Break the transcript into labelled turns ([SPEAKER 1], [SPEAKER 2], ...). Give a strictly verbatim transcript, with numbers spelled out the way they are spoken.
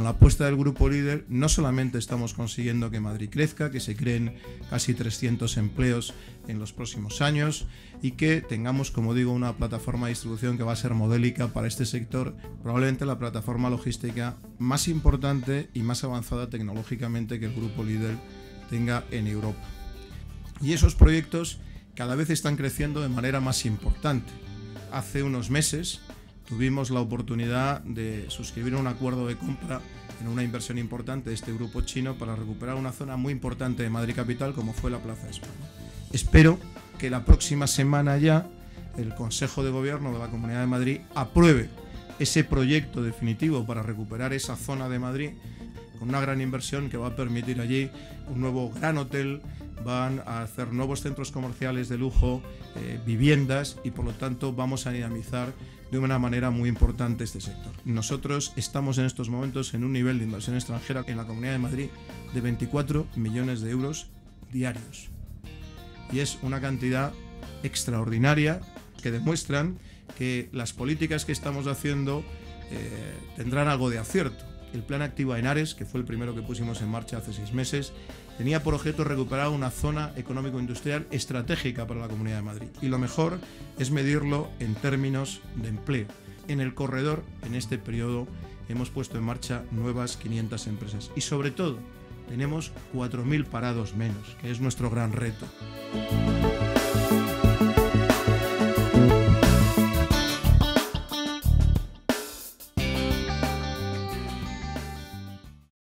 [SPEAKER 1] la apuesta del Grupo Líder no solamente estamos consiguiendo que Madrid crezca, que se creen casi trescientos empleos en los próximos años y que tengamos, como digo, una plataforma de distribución que va a ser modélica para este sector, probablemente la plataforma logística más importante y más avanzada tecnológicamente que el Grupo Líder tenga en Europa. Y esos proyectos cada vez están creciendo de manera más importante. Hace unos meses tuvimos la oportunidad de suscribir un acuerdo de compra en una inversión importante de este grupo chino para recuperar una zona muy importante de Madrid Capital como fue la Plaza de España. Espero que la próxima semana ya el Consejo de Gobierno de la Comunidad de Madrid apruebe ese proyecto definitivo para recuperar esa zona de Madrid con una gran inversión que va a permitir allí un nuevo gran hotel, van a hacer nuevos centros comerciales de lujo, eh, viviendas y por lo tanto vamos a dinamizar de una manera muy importante este sector. Nosotros estamos en estos momentos en un nivel de inversión extranjera en la Comunidad de Madrid de veinticuatro millones de euros diarios. Y es una cantidad extraordinaria que demuestran que las políticas que estamos haciendo eh, tendrán algo de acierto. El Plan Activa Henares, que fue el primero que pusimos en marcha hace seis meses, tenía por objeto recuperar una zona económico-industrial estratégica para la Comunidad de Madrid. Y lo mejor es medirlo en términos de empleo. En el corredor, en este periodo, hemos puesto en marcha nuevas quinientas empresas. Y sobre todo, tenemos cuatro mil parados menos, que es nuestro gran reto.